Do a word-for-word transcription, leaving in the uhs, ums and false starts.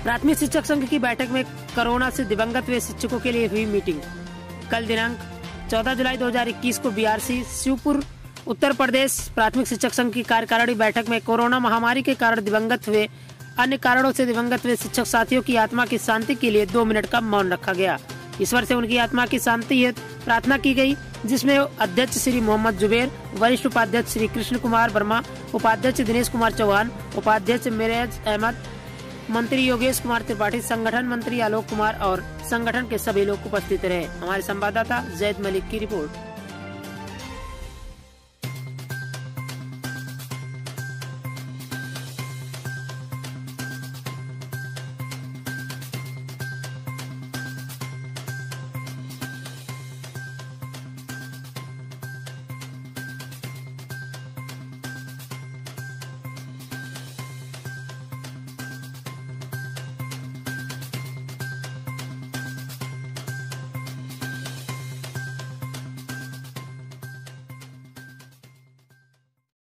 प्राथमिक शिक्षक संघ की बैठक में कोरोना से दिवंगत हुए शिक्षकों के लिए हुई मीटिंग। कल दिनांक चौदह जुलाई दो हज़ार इक्कीस को बीआरसी शिवपुर उत्तर प्रदेश प्राथमिक शिक्षक संघ की कार्यकारिणी बैठक में कोरोना महामारी के कारण दिवंगत हुए अन्य कारणों से दिवंगत हुए शिक्षक साथियों की आत्मा की शांति के लिए दो मिनट का मौन रखा गया। ईश्वर से उनकी आत्मा की शांति हेतु प्रार्थना की गई, जिसमें अध्यक्ष श्री मोहम्मद जुबेर, वरिष्ठ उपाध्यक्ष श्री कृष्ण कुमार वर्मा, उपाध्यक्ष दिनेश कुमार चौहान, उपाध्यक्ष मिराज अहमद, मंत्री योगेश कुमार त्रिपाठी, संगठन मंत्री आलोक कुमार और संगठन के सभी लोग उपस्थित रहे। हमारे संवाददाता जैद मलिक की रिपोर्ट।